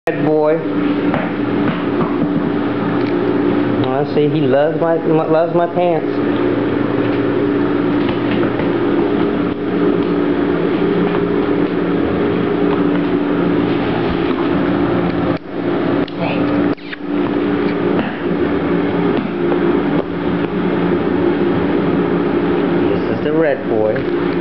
Red boy. I see he loves my pants. This is the red boy.